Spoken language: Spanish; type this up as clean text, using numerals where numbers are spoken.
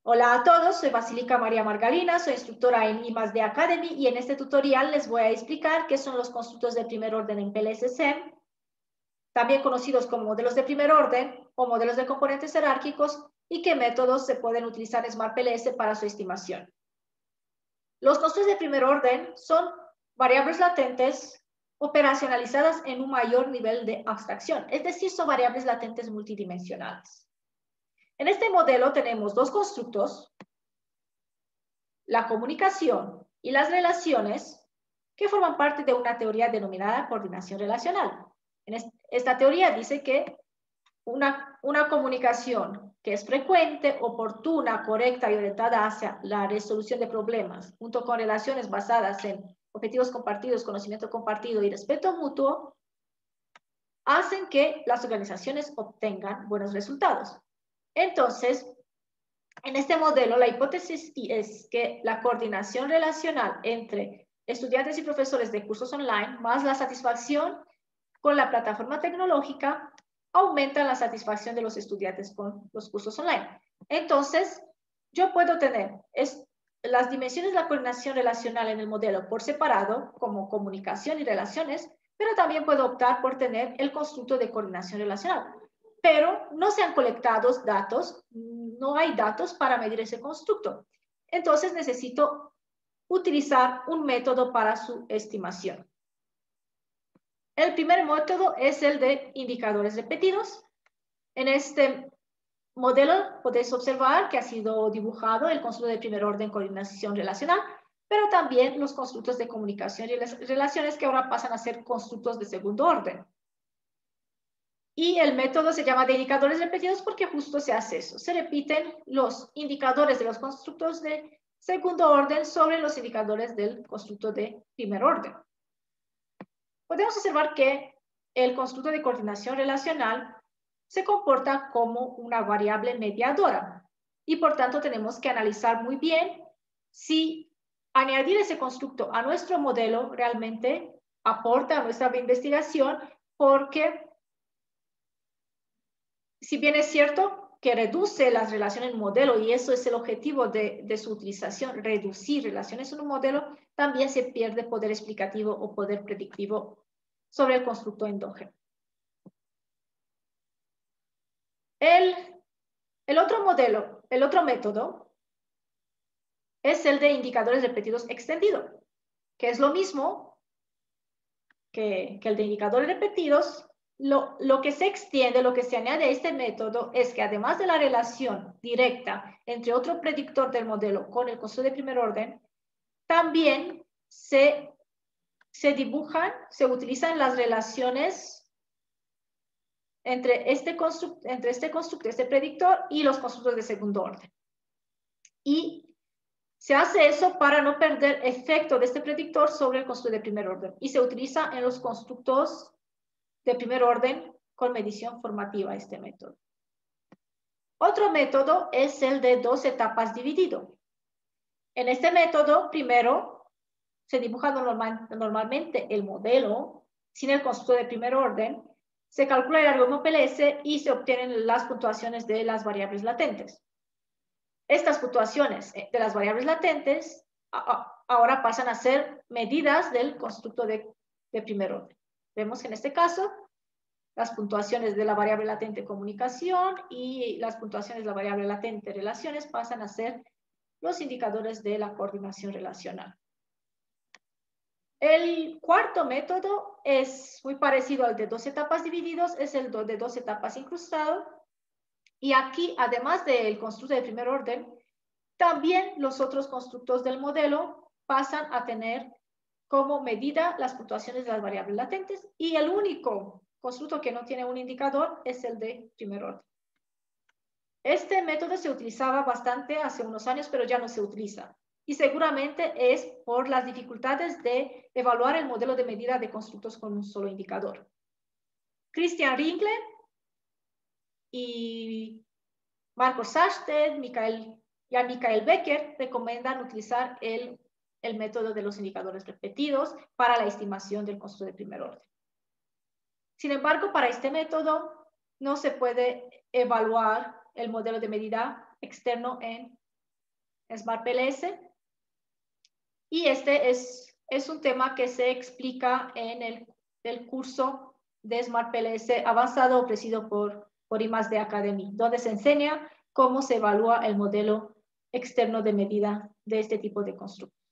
Hola a todos, soy Basílica María Margalina, soy instructora en I+D Academy y en este tutorial les voy a explicar qué son los constructos de primer orden en PLSSM, también conocidos como modelos de primer orden o modelos de componentes jerárquicos, y qué métodos se pueden utilizar en SmartPLS para su estimación. Los constructos de primer orden son variables latentes operacionalizadas en un mayor nivel de abstracción, es decir, son variables latentes multidimensionales. En este modelo tenemos dos constructos, la comunicación y las relaciones, que forman parte de una teoría denominada coordinación relacional. Esta teoría dice que una comunicación que es frecuente, oportuna, correcta y orientada hacia la resolución de problemas, junto con relaciones basadas en objetivos compartidos, conocimiento compartido y respeto mutuo, hacen que las organizaciones obtengan buenos resultados. Entonces, en este modelo, la hipótesis es que la coordinación relacional entre estudiantes y profesores de cursos online, más la satisfacción con la plataforma tecnológica, aumenta la satisfacción de los estudiantes con los cursos online. Entonces, yo puedo tener las dimensiones de la coordinación relacional en el modelo por separado, como comunicación y relaciones, pero también puedo optar por tener el constructo de coordinación relacional. Pero no se han colectado datos, no hay datos para medir ese constructo. Entonces necesito utilizar un método para su estimación. El primer método es el de indicadores repetidos. En este modelo podéis observar que ha sido dibujado el constructo de primer orden coordinación relacional, pero también los constructos de comunicación y las relaciones, que ahora pasan a ser constructos de segundo orden. Y el método se llama de indicadores repetidos porque justo se hace eso. Se repiten los indicadores de los constructos de segundo orden sobre los indicadores del constructo de primer orden. Podemos observar que el constructo de coordinación relacional se comporta como una variable mediadora y por tanto tenemos que analizar muy bien si añadir ese constructo a nuestro modelo realmente aporta a nuestra investigación, porque si bien es cierto que reduce las relaciones en un modelo, y eso es el objetivo de su utilización, reducir relaciones en un modelo, también se pierde poder explicativo o poder predictivo sobre el constructo endógeno. El otro método es el de indicadores repetidos extendido, que es lo mismo que el de indicadores repetidos. Lo que se extiende, lo que se añade a este método es que además de la relación directa entre otro predictor del modelo con el constructo de primer orden, también se dibujan, se utilizan las relaciones entre este constructo, este predictor y los constructos de segundo orden. Y se hace eso para no perder efecto de este predictor sobre el constructo de primer orden. Y se utiliza en los constructos de primer orden con medición formativa este método. Otro método es el de dos etapas dividido. En este método, primero, se dibuja normalmente el modelo sin el constructo de primer orden, se calcula el algoritmo PLS y se obtienen las puntuaciones de las variables latentes. Estas puntuaciones de las variables latentes ahora pasan a ser medidas del constructo de primer orden. Vemos que en este caso las puntuaciones de la variable latente comunicación y las puntuaciones de la variable latente relaciones pasan a ser los indicadores de la coordinación relacional. El cuarto método es muy parecido al de dos etapas divididos, es el de dos etapas incrustado. Y aquí, además del constructo de primer orden, también los otros constructos del modelo pasan a tener como medida las puntuaciones de las variables latentes, y el único constructo que no tiene un indicador es el de primer orden. Este método se utilizaba bastante hace unos años, pero ya no se utiliza. Y seguramente es por las dificultades de evaluar el modelo de medida de constructos con un solo indicador. Christian Ringler y Marcos Sachsted, Michael Becker recomiendan utilizar el método de los indicadores repetidos para la estimación del constructo de primer orden. Sin embargo, para este método no se puede evaluar el modelo de medida externo en Smart PLS. Y este es un tema que se explica en el curso de Smart PLS avanzado ofrecido por I+D Academy, donde se enseña cómo se evalúa el modelo externo de medida de este tipo de constructos.